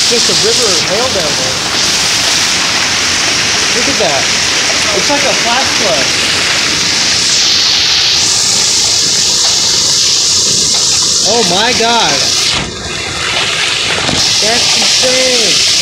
just a river of hail down there. Look at that. It's like a flash flood. Oh my god. That's insane.